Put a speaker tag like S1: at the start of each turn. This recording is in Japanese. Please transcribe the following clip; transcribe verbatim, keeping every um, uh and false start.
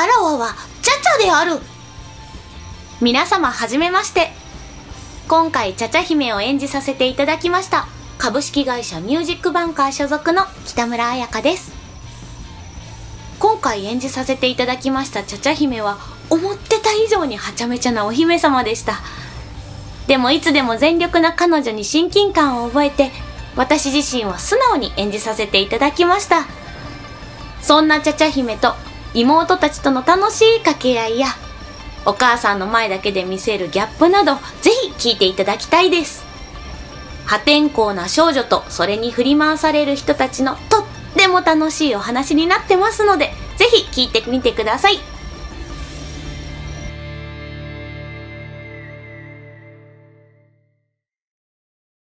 S1: わらわはチャチャである。皆様はじめまして。今回チャチャ姫を演じさせていただきました株式会社ミュージックバンカー所属の北村彩香です。今回演じさせていただきましたチャチャ姫は思ってた以上にはちゃめちゃなお姫様でした。でもいつでも全力な彼女に親近感を覚えて、私自身は素直に演じさせていただきました。そんなチャチャ姫と妹たちとの楽しい掛け合いや、お母さんの前だけで見せるギャップなど、ぜひ聞いていただきたいです。破天荒な少女とそれに振り回される人たちのとっても楽しいお話になってますので、ぜひ聞いてみてください。